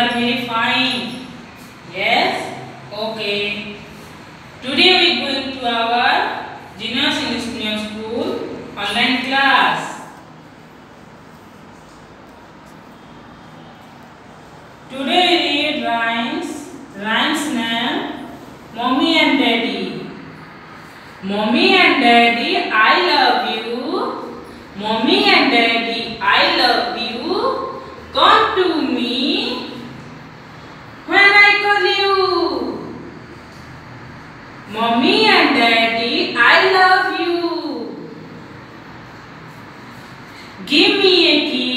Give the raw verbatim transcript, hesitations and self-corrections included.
are very fine. Yes? Okay. Today we are going to our Genius English Medium School online class. Today we read rhymes. Rhymes name Mommy and Daddy. Mommy and Daddy, I love you. Mommy and Daddy, I love you. Come to me when I call you. Mommy and Daddy, I love you. Give me a kiss.